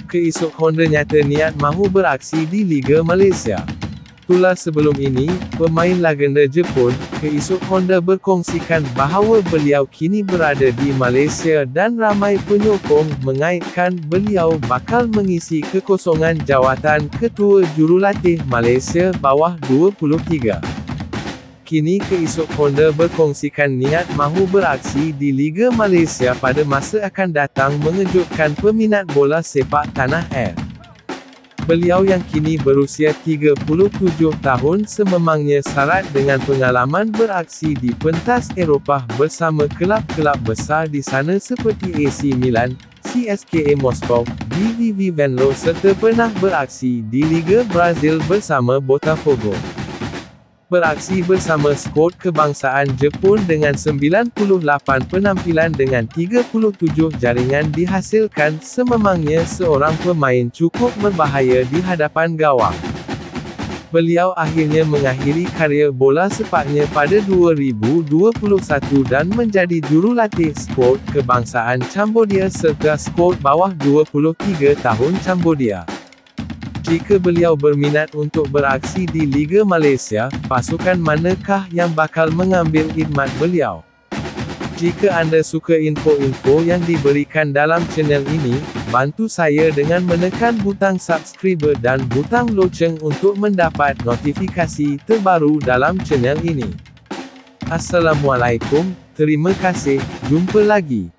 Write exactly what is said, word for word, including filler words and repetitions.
Keisuk Honda nyata niat mahu beraksi di Liga Malaysia. Itulah sebelum ini, pemain legenda Jepun, Keisuk Honda berkongsikan bahawa beliau kini berada di Malaysia dan ramai penyokong mengaitkan beliau bakal mengisi kekosongan jawatan Ketua Jurulatih Malaysia bawah dua puluh tiga. Kini Keisuk Honda berkongsikan niat mahu beraksi di Liga Malaysia pada masa akan datang mengejutkan peminat bola sepak tanah air. Beliau yang kini berusia tiga puluh tujuh tahun sememangnya syarat dengan pengalaman beraksi di pentas Eropah bersama kelab-kelab besar di sana seperti A C Milan, C S K A Moskow, B V V Venlo serta pernah beraksi di Liga Brazil bersama Botafogo. Beraksi bersama skuad kebangsaan Jepun dengan sembilan puluh lapan penampilan dengan tiga puluh tujuh jaringan dihasilkan sememangnya seorang pemain cukup berbahaya di hadapan gawang. Beliau akhirnya mengakhiri karier bola sepaknya pada dua ribu dua puluh satu dan menjadi jurulatih skuad kebangsaan Cambodia serta skuad bawah dua puluh tiga tahun Cambodia. Jika beliau berminat untuk beraksi di Liga Malaysia, pasukan manakah yang bakal mengambil khidmat beliau? Jika anda suka info-info yang diberikan dalam channel ini, bantu saya dengan menekan butang subscribe dan butang loceng untuk mendapat notifikasi terbaru dalam channel ini. Assalamualaikum, terima kasih, jumpa lagi.